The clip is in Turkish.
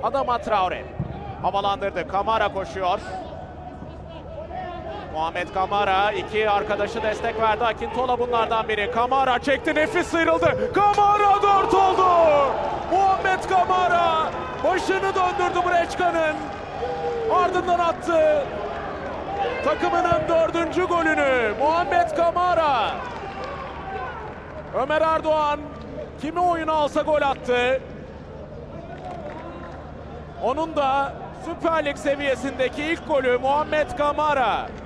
Adama Traore. Havalandırdı. Kamara koşuyor. Muhammed Kamara, iki arkadaşı destek verdi. Akintola bunlardan biri. Kamara çekti, nefis sıyrıldı. Kamara 4 oldu. Muhammed Kamara başını döndürdü Brečka'nın. Ardından attı. Takımının 4. golünü Muhammed Kamara. Ömer Erdoğan kimi oyuna alsa gol attı. Onun da Süper Lig seviyesindeki ilk golü Muhammed Kamara.